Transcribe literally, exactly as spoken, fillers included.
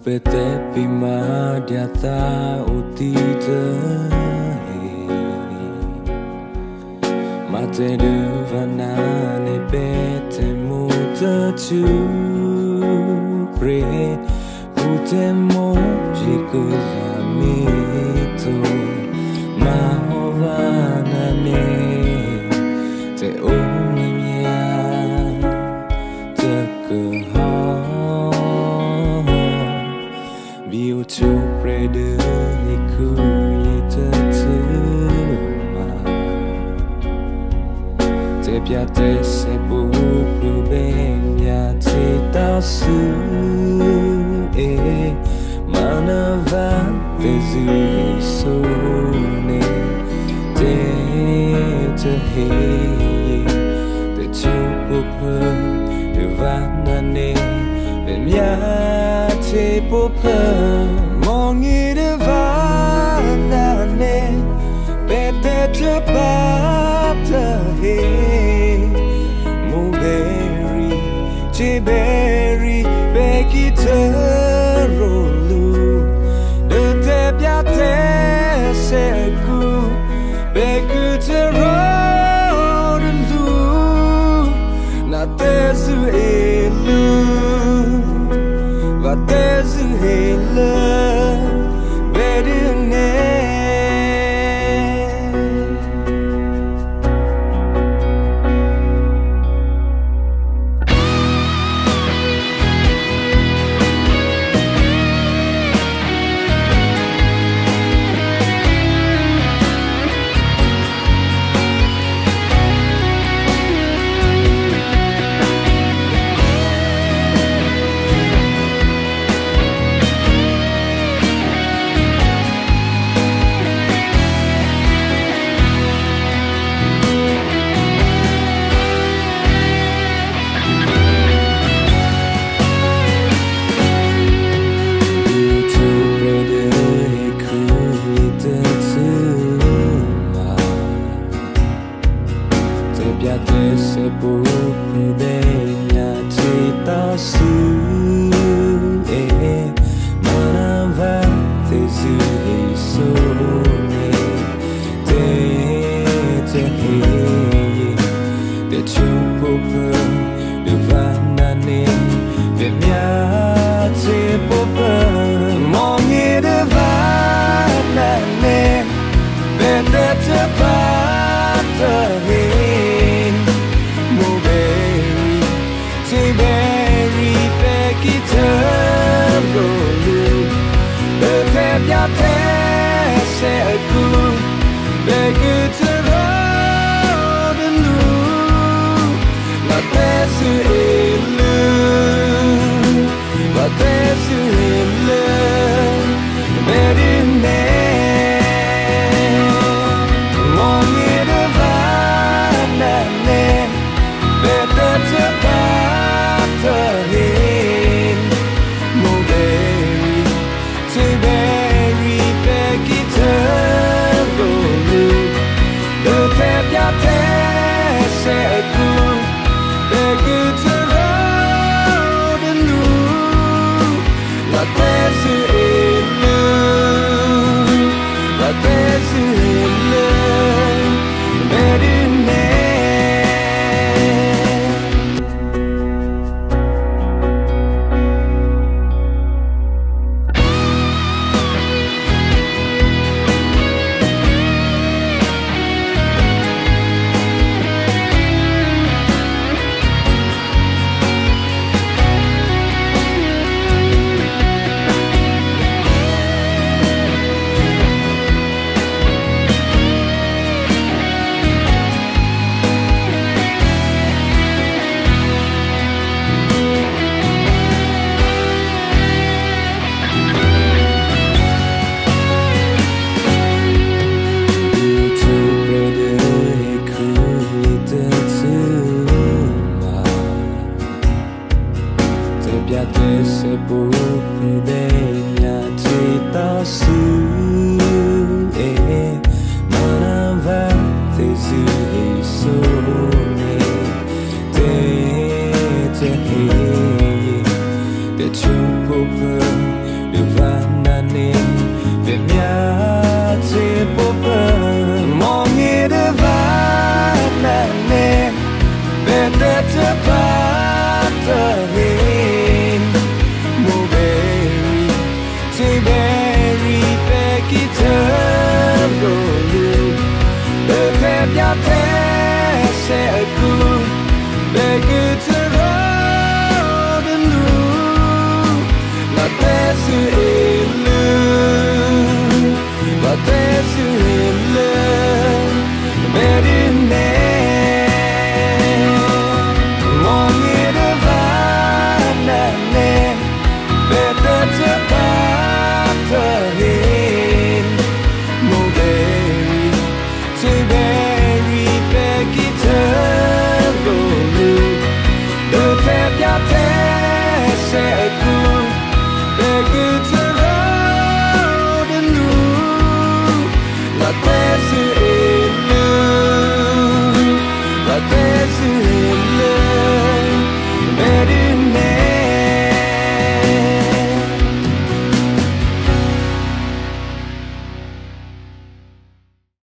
pete pima diata utita mate de vanane pete muta tu pre pute mo jikulamito ma ovanane te umimia te kuha Biu chu prede iku yita tuma Te piate se bu prubenya te tasu e manava te zui sone te te he te chu pupu te vanane te mia te pupu mongi de vanane pete te pata he mu berry te berry beki te rolu de te piate se ku beku te rolu na te su elu va te su elu bedune Piate se bu prudenya cita su e manava te su e sone te te he te chupo per de vanane de mia te popa mongi de vanane vete te pata he Berry Becky Turbo The Piate Seku Beku Turbo The Lu La Tesu Elu La Tesu Elu Bedine Mongi de Vanane Bete Turbo se bu prudenya cita su e manava te su e sone